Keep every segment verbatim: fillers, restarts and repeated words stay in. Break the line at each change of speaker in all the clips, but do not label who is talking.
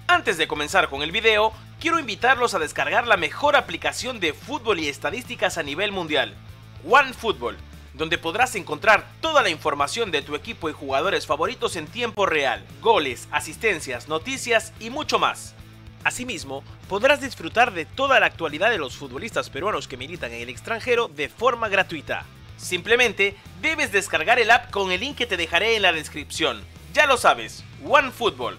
Antes de comenzar con el video, quiero invitarlos a descargar la mejor aplicación de fútbol y estadísticas a nivel mundial, OneFootball, donde podrás encontrar toda la información de tu equipo y jugadores favoritos en tiempo real, goles, asistencias, noticias y mucho más. Asimismo, podrás disfrutar de toda la actualidad de los futbolistas peruanos que militan en el extranjero de forma gratuita. Simplemente debes descargar el app con el link que te dejaré en la descripción. Ya lo sabes, OneFootball.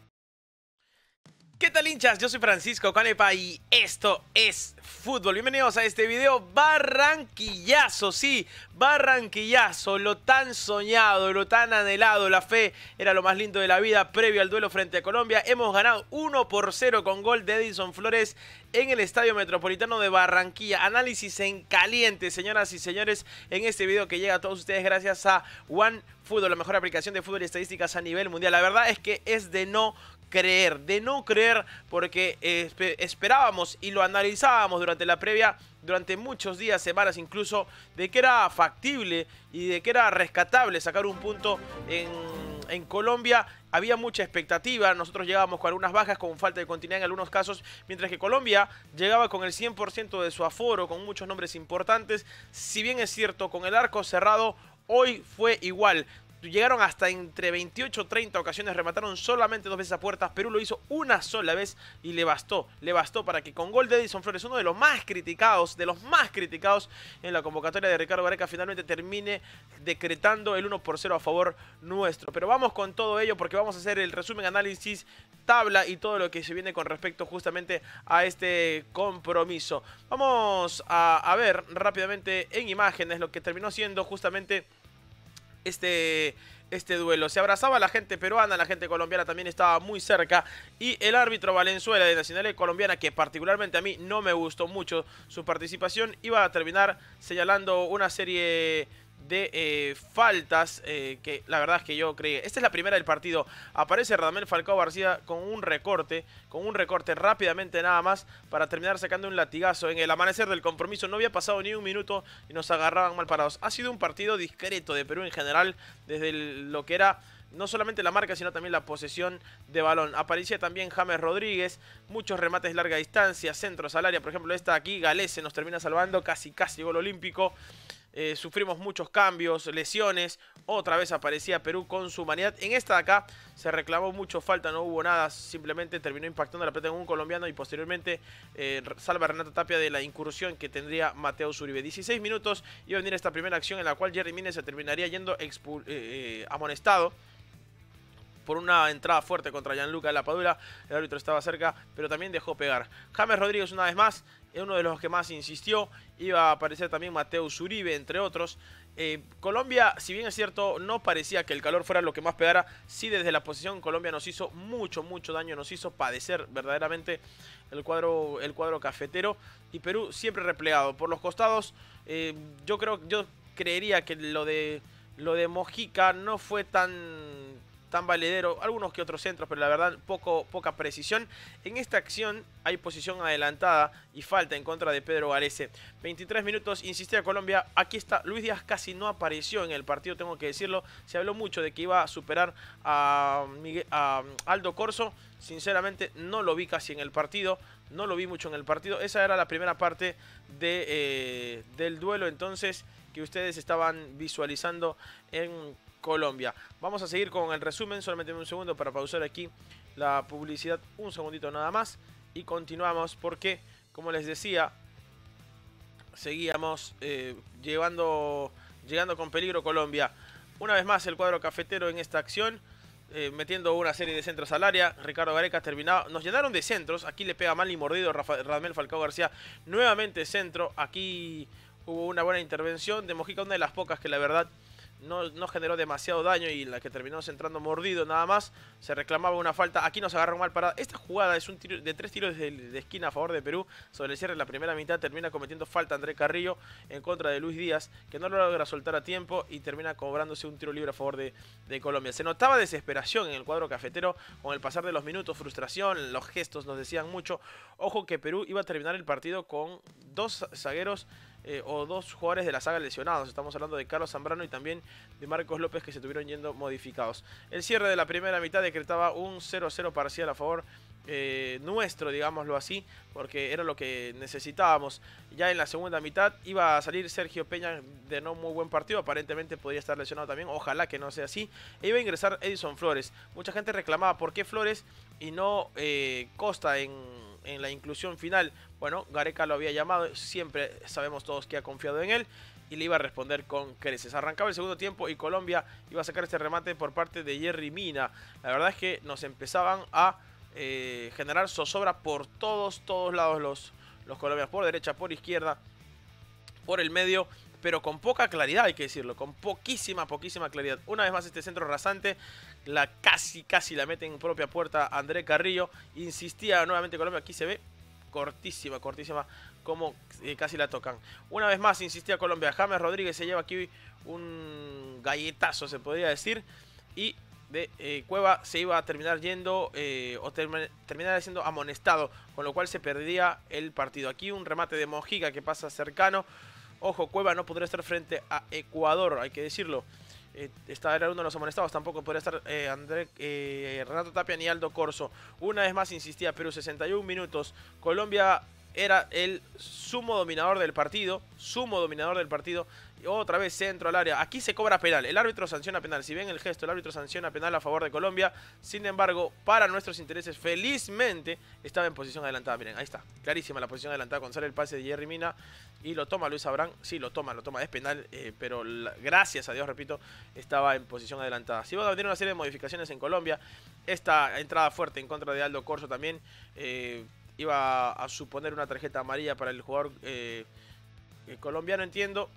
¿Qué tal, hinchas? Yo soy Francisco Canepa y esto es fútbol. Bienvenidos a este video barranquillazo, sí, barranquillazo, lo tan soñado, lo tan anhelado. La fe era lo más lindo de la vida previo al duelo frente a Colombia. Hemos ganado uno por cero con gol de Edinson Flores en el Estadio Metropolitano de Barranquilla. Análisis en caliente, señoras y señores, en este video que llega a todos ustedes gracias a OneFootball, la mejor aplicación de fútbol y estadísticas a nivel mundial. La verdad es que es de no creer, de no creer, porque eh, esperábamos y lo analizábamos durante la previa, durante muchos días, semanas incluso, de que era factible y de que era rescatable sacar un punto en, en Colombia. Había mucha expectativa, nosotros llegábamos con algunas bajas, con falta de continuidad en algunos casos, mientras que Colombia llegaba con el cien por ciento de su aforo, con muchos nombres importantes. Si bien es cierto, con el arco cerrado, hoy fue igual. Llegaron hasta entre veintiocho y treinta ocasiones, remataron solamente dos veces a puertas. Perú lo hizo una sola vez y le bastó, le bastó para que con gol de Edinson Flores, uno de los más criticados, de los más criticados en la convocatoria de Ricardo Gareca, finalmente termine decretando el uno por cero a favor nuestro. Pero vamos con todo ello porque vamos a hacer el resumen, análisis, tabla y todo lo que se viene con respecto justamente a este compromiso. Vamos a, a ver rápidamente en imágenes lo que terminó siendo justamente Este, este duelo. Se abrazaba la gente peruana, la gente colombiana también estaba muy cerca, y el árbitro Valenzuela de Nacional Colombiana, que particularmente a mí no me gustó mucho su participación, iba a terminar señalando una serie de eh, faltas eh, que la verdad es que yo creí. Esta es la primera del partido. Aparece Radamel Falcao García con un recorte, con un recorte rápidamente nada más para terminar sacando un latigazo. En el amanecer del compromiso no había pasado ni un minuto y nos agarraban mal parados. Ha sido un partido discreto de Perú en general, desde el, lo que era no solamente la marca, sino también la posesión de balón. Aparecía también James Rodríguez, muchos remates de larga distancia, centros al área. Por ejemplo, esta aquí, Galese nos termina salvando, casi casi gol olímpico. Eh, sufrimos muchos cambios, lesiones. Otra vez aparecía Perú con su humanidad. En esta de acá se reclamó mucho falta, no hubo nada. Simplemente terminó impactando la pelota en un colombiano y posteriormente eh, salva a Renato Tapia de la incursión que tendría Mateo Zuribe. dieciséis minutos iba a venir esta primera acción en la cual Jerry Mina se terminaría yendo eh, eh, amonestado por una entrada fuerte contra Gianluca Lapadula. El árbitro estaba cerca, pero también dejó pegar. James Rodríguez una vez más, es uno de los que más insistió. Iba a aparecer también Mateo Zuribe, entre otros. Eh, Colombia, si bien es cierto, no parecía que el calor fuera lo que más pegara. Sí, desde la posición Colombia nos hizo mucho, mucho daño. Nos hizo padecer verdaderamente el cuadro, el cuadro cafetero. Y Perú siempre replegado. Por los costados, eh, yo creo, yo creería que lo de, lo de Mojica no fue tan... tan valedero, algunos que otros centros, pero la verdad poco, poca precisión. En esta acción hay posición adelantada y falta en contra de Pedro Galese. veintitrés minutos, insistía Colombia. Aquí está, Luis Díaz casi no apareció en el partido, tengo que decirlo. Se habló mucho de que iba a superar a, Miguel, a Aldo Corso. Sinceramente no lo vi casi en el partido, no lo vi mucho en el partido. Esa era la primera parte de, eh, del duelo entonces que ustedes estaban visualizando en Colombia. Vamos a seguir con el resumen, solamente un segundo para pausar aquí la publicidad, un segundito nada más, y continuamos porque, como les decía, seguíamos eh, llevando, llegando con peligro Colombia. Una vez más el cuadro cafetero en esta acción, eh, metiendo una serie de centros al área. Ricardo Gareca terminaba, nos llenaron de centros, aquí le pega mal y mordido Rafa, Radamel Falcao García, nuevamente centro. Aquí hubo una buena intervención de Mojica, una de las pocas que la verdad No, no generó demasiado daño y la que terminó centrando mordido nada más. Se reclamaba una falta. Aquí nos agarró mal parada. Esta jugada es un tiro de tres tiros de, de esquina a favor de Perú. Sobre el cierre de la primera mitad termina cometiendo falta André Carrillo en contra de Luis Díaz, que no lo logra soltar a tiempo y termina cobrándose un tiro libre a favor de, de Colombia. Se notaba desesperación en el cuadro cafetero con el pasar de los minutos, frustración, los gestos nos decían mucho. Ojo que Perú iba a terminar el partido con dos zagueros eh, o dos jugadores de la saga lesionados. Estamos hablando de Carlos Zambrano y también de Marcos López, que se tuvieron yendo modificados. El cierre de la primera mitad decretaba un cero cero parcial a favor eh, nuestro, digámoslo así, porque era lo que necesitábamos. Ya en la segunda mitad iba a salir Sergio Peña de no muy buen partido, aparentemente podría estar lesionado también, ojalá que no sea así. E iba a ingresar Edison Flores. Mucha gente reclamaba por qué Flores y no eh, Costa en, en la inclusión final. Bueno, Gareca lo había llamado, siempre sabemos todos que ha confiado en él y le iba a responder con creces. Arrancaba el segundo tiempo y Colombia iba a sacar este remate por parte de Yerry Mina. La verdad es que nos empezaban a eh, generar zozobra por todos, todos lados los, los colombianos. Por derecha, por izquierda, por el medio, pero con poca claridad, hay que decirlo. Con poquísima, poquísima claridad. Una vez más este centro rasante, la casi, casi la mete en propia puerta André Carrillo. Insistía nuevamente Colombia, aquí se ve cortísima, cortísima, como eh, casi la tocan. Una vez más insistía Colombia. James Rodríguez se lleva aquí un galletazo, se podría decir. Y de eh, Cueva se iba a terminar yendo eh, o term terminar siendo amonestado, con lo cual se perdía el partido. Aquí un remate de Mojica que pasa cercano. Ojo, Cueva no podría estar frente a Ecuador, hay que decirlo. Eh, esta era uno de los amonestados, tampoco podría estar eh, André, eh, Renato Tapia ni Aldo Corso. Una vez más insistía Perú, sesenta y un minutos. Colombia era el sumo dominador del partido, sumo dominador del partido. Y otra vez centro al área. Aquí se cobra penal, el árbitro sanciona penal. Si ven el gesto, el árbitro sanciona penal a favor de Colombia. Sin embargo, para nuestros intereses, felizmente estaba en posición adelantada. Miren, ahí está, clarísima la posición adelantada cuando sale el pase de Yerry Mina. Y lo toma Luis Abrán, sí, lo toma, lo toma, es penal, eh, pero la, gracias a Dios, repito, estaba en posición adelantada. Si van a venir una serie de modificaciones en Colombia, esta entrada fuerte en contra de Aldo Corso también eh, iba a suponer una tarjeta amarilla para el jugador eh, eh, colombiano, entiendo.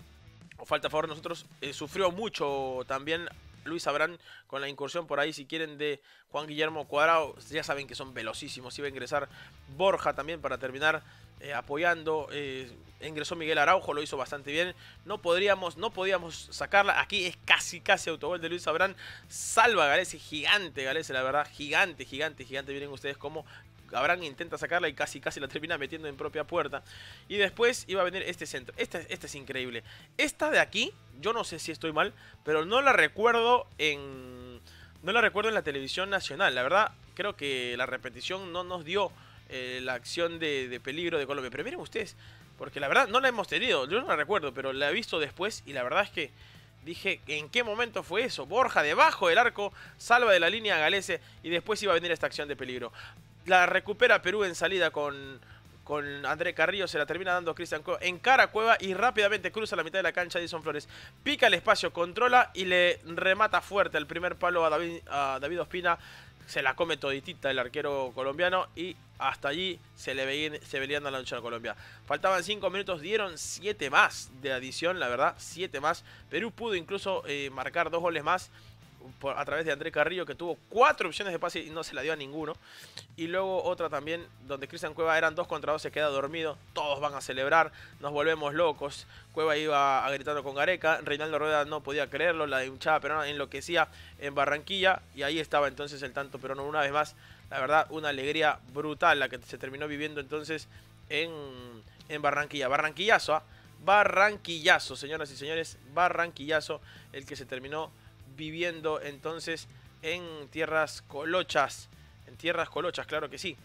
O falta a favor de nosotros, eh, sufrió mucho también Luis Abrán con la incursión por ahí, si quieren, de Juan Guillermo Cuadrado. Ya saben que son velocísimos. Iba a ingresar Borja también para terminar eh, apoyando. Eh, ingresó Miguel Araujo, lo hizo bastante bien. No podríamos, no podíamos sacarla. Aquí es casi, casi autogol de Luis Abrán. Salva a Galese, gigante Galese, la verdad. Gigante, gigante, gigante. Miren ustedes cómo Abrán intenta sacarla y casi casi la termina metiendo en propia puerta. Y después iba a venir este centro. Este, este es increíble. Esta de aquí, yo no sé si estoy mal, pero no la recuerdo en... No la recuerdo en la televisión nacional. La verdad, creo que la repetición no nos dio eh, la acción de, de peligro de Colombia. Pero miren ustedes, porque la verdad no la hemos tenido. Yo no la recuerdo, pero la he visto después y la verdad es que dije, ¿en qué momento fue eso? Borja debajo del arco, salva de la línea a Galese y después iba a venir esta acción de peligro. La recupera Perú en salida con, con André Carrillo. Se la termina dando Cristian Cueva. Encara a Cueva y rápidamente cruza la mitad de la cancha Edison Flores. Pica el espacio, controla y le remata fuerte al primer palo a David, a David Ospina. Se la come toditita el arquero colombiano y hasta allí se le veían, se veían a la lucha a Colombia. Faltaban cinco minutos, dieron siete más de adición, la verdad, siete más. Perú pudo incluso eh, marcar dos goles más Por, a través de André Carrillo, que tuvo cuatro opciones de pase y no se la dio a ninguno. Y luego otra también donde Cristian Cueva eran dos contra dos, se queda dormido. Todos van a celebrar, nos volvemos locos. Cueva iba a gritando con Gareca. Reinaldo Rueda no podía creerlo, la hinchada peruana enloquecía en Barranquilla. Y ahí estaba entonces el tanto peruano una vez más. La verdad, una alegría brutal la que se terminó viviendo entonces en, en Barranquilla. Barranquillazo, ¿eh? Barranquillazo, señoras y señores. Barranquillazo, el que se terminó viviendo entonces en tierras colochas. En tierras colochas, claro que sí.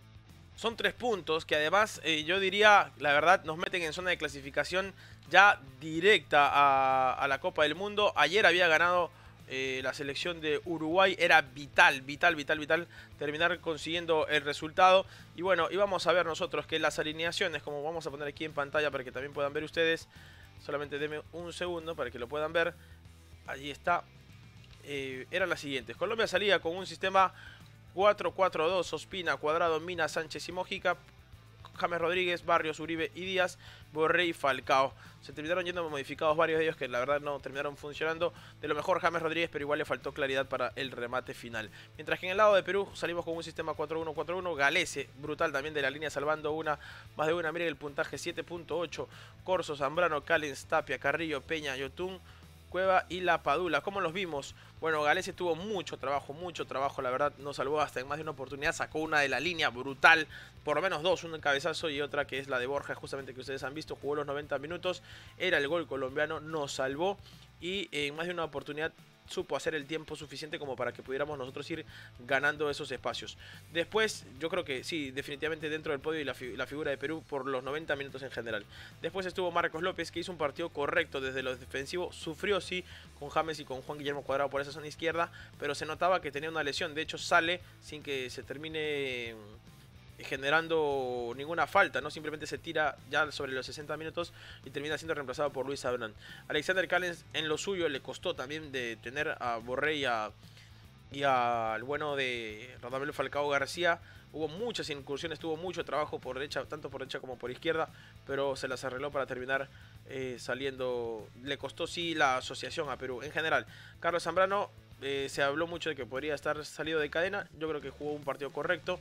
Son tres puntos que además eh, yo diría, la verdad, nos meten en zona de clasificación ya directa a, a la Copa del Mundo. Ayer había ganado eh, la selección de Uruguay. Era vital, vital, vital, vital terminar consiguiendo el resultado. Y bueno, íbamos a ver nosotros que las alineaciones, como vamos a poner aquí en pantalla para que también puedan ver ustedes. Solamente denme un segundo para que lo puedan ver. Allí está. Eh, eran las siguientes. Colombia salía con un sistema cuatro cuatro dos. Ospina, Cuadrado, Mina, Sánchez y Mojica. James Rodríguez, Barrios, Uribe y Díaz, Borré y Falcao. Se terminaron yendo modificados varios de ellos que la verdad no terminaron funcionando. De lo mejor James Rodríguez, pero igual le faltó claridad para el remate final. Mientras que en el lado de Perú salimos con un sistema cuatro uno cuatro uno. Galese, brutal también de la línea, salvando una, más de una. Miren el puntaje, siete punto ocho. Corso, Zambrano, Callens, Tapia, Carrillo, Peña, Yotun, Cueva y La Padula. ¿Cómo los vimos? Bueno, Galese tuvo mucho trabajo, mucho trabajo, la verdad, nos salvó hasta en más de una oportunidad, sacó una de la línea brutal, por lo menos dos, un cabezazo y otra que es la de Borja, justamente que ustedes han visto, jugó los noventa minutos, era el gol colombiano, nos salvó y en más de una oportunidad supo hacer el tiempo suficiente como para que pudiéramos nosotros ir ganando esos espacios. Después, yo creo que sí, definitivamente dentro del podio y la, fi la figura de Perú por los noventa minutos en general. Después estuvo Marcos López, que hizo un partido correcto desde lo defensivo. Sufrió, sí, con James y con Juan Guillermo Cuadrado por esa zona izquierda, pero se notaba que tenía una lesión. De hecho, sale sin que se termine generando ninguna falta, ¿no? Simplemente se tira ya sobre los sesenta minutos y termina siendo reemplazado por Luis Abrán. Alexander Callens en lo suyo le costó también de tener a Borré y a y al bueno de Radamel Falcao García. Hubo muchas incursiones, tuvo mucho trabajo por derecha, tanto por derecha como por izquierda, pero se las arregló para terminar eh, saliendo. Le costó sí la asociación a Perú en general. Carlos Zambrano, eh, se habló mucho de que podría estar salido de cadena. Yo creo que jugó un partido correcto.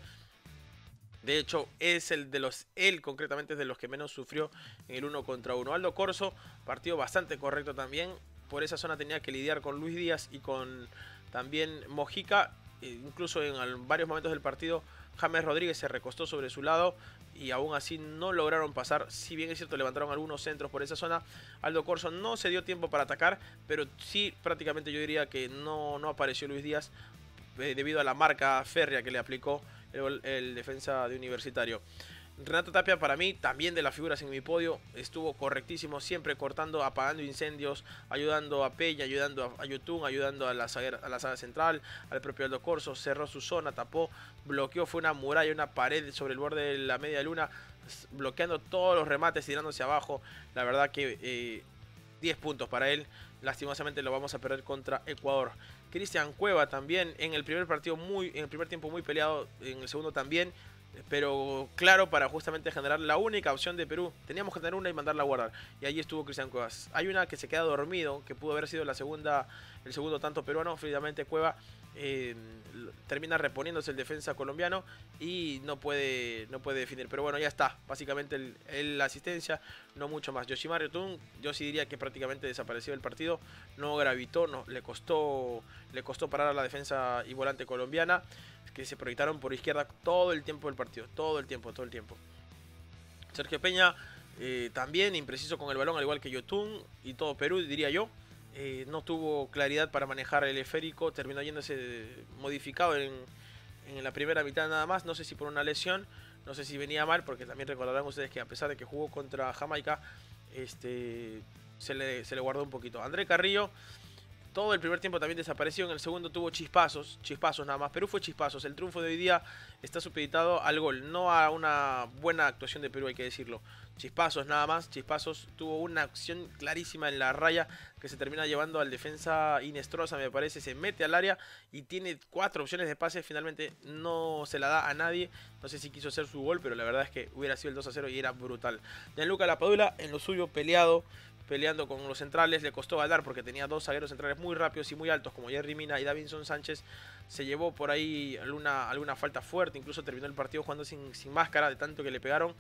De hecho, es el de los, él concretamente es de los que menos sufrió en el uno contra uno. Aldo Corso, partido bastante correcto también. Por esa zona tenía que lidiar con Luis Díaz y con también Mojica. E incluso en varios momentos del partido, James Rodríguez se recostó sobre su lado y aún así no lograron pasar. Si bien es cierto, levantaron algunos centros por esa zona. Aldo Corso no se dio tiempo para atacar, pero sí prácticamente yo diría que no, no apareció Luis Díaz eh, debido a la marca férrea que le aplicó El, el defensa de Universitario. Renato Tapia, para mí, también de las figuras en mi podio, estuvo correctísimo, siempre cortando, apagando incendios, ayudando a Peña, ayudando a Yotun, ayudando a la, saga, a la saga central, al propio Aldo Corso, cerró su zona, tapó, bloqueó, fue una muralla, una pared sobre el borde de la media luna, bloqueando todos los remates, tirándose abajo. La verdad que eh, diez puntos para él. Lastimosamente lo vamos a perder contra Ecuador. Cristian Cueva también en el primer partido muy, en el primer tiempo muy peleado, en el segundo también, pero claro, para justamente generar la única opción de Perú. Teníamos que tener una y mandarla a guardar. Y allí estuvo Cristian Cuevas. Hay una que se queda dormido, que pudo haber sido la segunda, el segundo tanto peruano. Finalmente Cueva eh, termina reponiéndose el defensa colombiano y no puede, no puede definir. Pero bueno, ya está. Básicamente el, el, la asistencia, no mucho más. Yoshimar Yotun, yo sí diría que prácticamente desapareció del partido. No gravitó, no, le costó, le costó parar a la defensa y volante colombiana, que se proyectaron por izquierda todo el tiempo del partido, todo el tiempo, todo el tiempo. Sergio Peña eh, también impreciso con el balón, al igual que Yotun y todo Perú, diría yo. Eh, no tuvo claridad para manejar el esférico, terminó yéndose modificado en, en la primera mitad nada más. No sé si por una lesión, no sé si venía mal, porque también recordarán ustedes que a pesar de que jugó contra Jamaica, este, se, le, se le guardó un poquito. André Carrillo, todo el primer tiempo también desapareció, en el segundo tuvo chispazos, chispazos nada más. Perú fue chispazos, el triunfo de hoy día está supeditado al gol, no a una buena actuación de Perú, hay que decirlo. Chispazos nada más, chispazos, tuvo una acción clarísima en la raya que se termina llevando al defensa Inestrosa, me parece, se mete al área y tiene cuatro opciones de pase, finalmente no se la da a nadie. No sé si quiso hacer su gol, pero la verdad es que hubiera sido el dos a cero y era brutal. Gianluca Lapadula en lo suyo peleado, peleando con los centrales, le costó ganar porque tenía dos zagueros centrales muy rápidos y muy altos como Jerry Mina y Davinson Sánchez. Se llevó por ahí alguna, alguna falta fuerte, incluso terminó el partido jugando sin, sin máscara de tanto que le pegaron,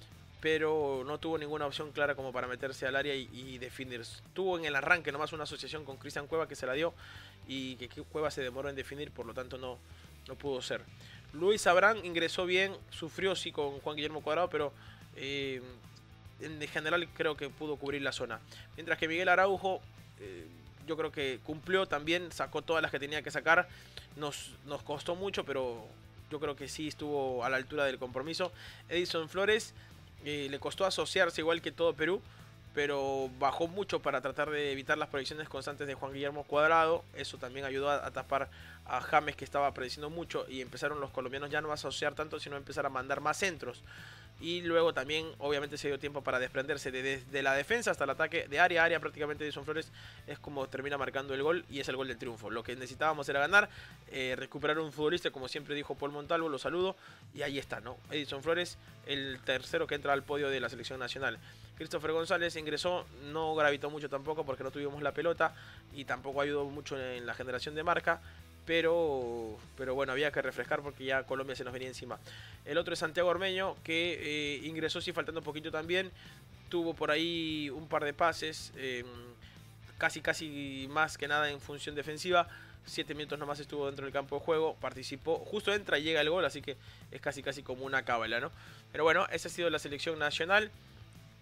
pero no tuvo ninguna opción clara como para meterse al área y, y definir. Tuvo en el arranque nomás una asociación con Cristian Cueva que se la dio y que Cueva se demoró en definir, por lo tanto no, no pudo ser. Luis Abrán ingresó bien, sufrió sí con Juan Guillermo Cuadrado, pero eh, en general creo que pudo cubrir la zona. Mientras que Miguel Araujo, eh, yo creo que cumplió también, sacó todas las que tenía que sacar. Nos, nos costó mucho, pero yo creo que sí estuvo a la altura del compromiso. Edison Flores eh, le costó asociarse igual que todo Perú, pero bajó mucho para tratar de evitar las proyecciones constantes de Juan Guillermo Cuadrado. Eso también ayudó a, a tapar a James, que estaba prediciendo mucho, y empezaron los colombianos ya no a asociar tanto, sino a empezar a mandar más centros. Y luego también obviamente se dio tiempo para desprenderse de, desde la defensa hasta el ataque, de área a área prácticamente. Edison Flores es como termina marcando el gol y es el gol del triunfo. Lo que necesitábamos era ganar, eh, recuperar un futbolista, como siempre dijo Paul Montalvo, lo saludo, y ahí está, ¿no? Edison Flores, el tercero que entra al podio de la selección nacional. Christopher González ingresó, no gravitó mucho tampoco porque no tuvimos la pelota y tampoco ayudó mucho en la generación de marca. Pero, pero bueno, había que refrescar porque ya Colombia se nos venía encima. El otro es Santiago Ormeño, que eh, ingresó sí faltando un poquito también. Tuvo por ahí un par de pases, eh, casi casi más que nada en función defensiva. Siete minutos nomás estuvo dentro del campo de juego, participó, justo entra y llega el gol, así que es casi casi como una cábala, ¿no? Pero bueno, esa ha sido la selección nacional.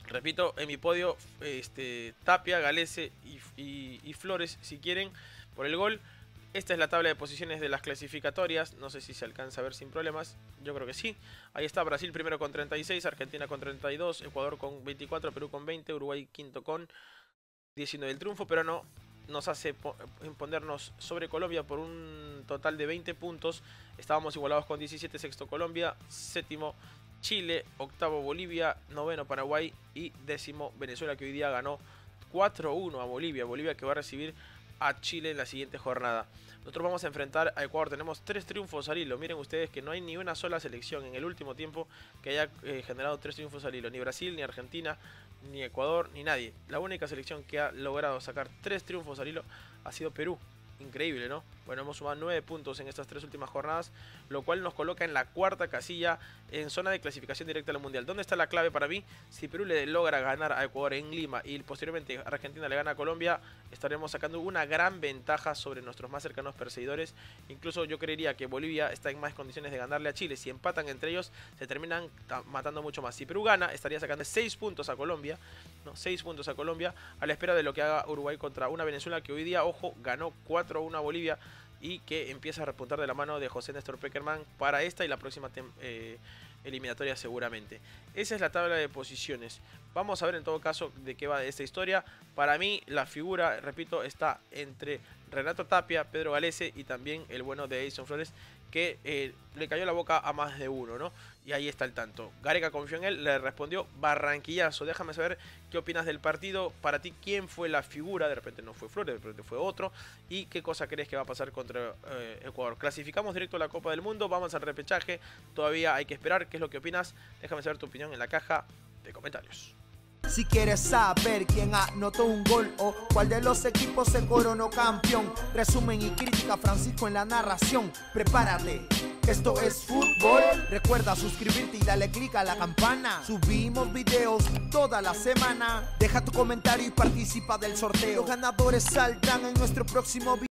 Repito, en mi podio, este, Tapia, Galese y, y, y Flores, si quieren, por el gol. Esta es la tabla de posiciones de las clasificatorias. No sé si se alcanza a ver sin problemas. Yo creo que sí. Ahí está Brasil primero con treinta y seis, Argentina con treinta y dos, Ecuador con veinticuatro, Perú con veinte, Uruguay quinto con diecinueve. El triunfo, pero no nos hace imponernos sobre Colombia por un total de veinte puntos. Estábamos igualados con diecisiete, sexto Colombia, séptimo Chile, octavo Bolivia, noveno Paraguay y décimo Venezuela, que hoy día ganó cuatro uno a Bolivia. Bolivia que va a recibir a Chile en la siguiente jornada. Nosotros vamos a enfrentar a Ecuador. Tenemos tres triunfos al hilo. Miren ustedes que no hay ni una sola selección en el último tiempo que haya eh, generado tres triunfos al hilo. Ni Brasil, ni Argentina, ni Ecuador, ni nadie. La única selección que ha logrado sacar tres triunfos al hilo ha sido Perú. Increíble, ¿no? Bueno, hemos sumado nueve puntos en estas tres últimas jornadas, lo cual nos coloca en la cuarta casilla en zona de clasificación directa al Mundial. ¿Dónde está la clave para mí? Si Perú le logra ganar a Ecuador en Lima y posteriormente Argentina le gana a Colombia, estaremos sacando una gran ventaja sobre nuestros más cercanos perseguidores. Incluso yo creería que Bolivia está en más condiciones de ganarle a Chile. Si empatan entre ellos, se terminan matando mucho más. Si Perú gana, estaría sacando seis puntos a Colombia, no, seis puntos a Colombia, a la espera de lo que haga Uruguay contra una Venezuela que hoy día, ojo, ganó cuatro uno a Bolivia y que empieza a repuntar de la mano de José Néstor Pekerman para esta y la próxima eh, eliminatoria seguramente. Esa es la tabla de posiciones. Vamos a ver en todo caso de qué va esta historia. Para mí la figura, repito, está entre Renato Tapia, Pedro Galese y también el bueno de Edison Flores, que eh, le cayó la boca a más de uno, ¿no? Y ahí está el tanto. Gareca confió en él, le respondió barranquillazo. Déjame saber qué opinas del partido. Para ti, ¿quién fue la figura? De repente no fue Flores, de repente fue otro. ¿Y qué cosa crees que va a pasar contra eh, Ecuador? Clasificamos directo a la Copa del Mundo, vamos al repechaje. Todavía hay que esperar. ¿Qué es lo que opinas? Déjame saber tu opinión en la caja de comentarios.
Si quieres saber quién anotó un gol o cuál de los equipos se coronó campeón, resumen y crítica, Francisco en la narración. Prepárate, esto es fútbol. Recuerda suscribirte y darle click a la campana. Subimos videos toda la semana. Deja tu comentario y participa del sorteo. Los ganadores saldrán en nuestro próximo video.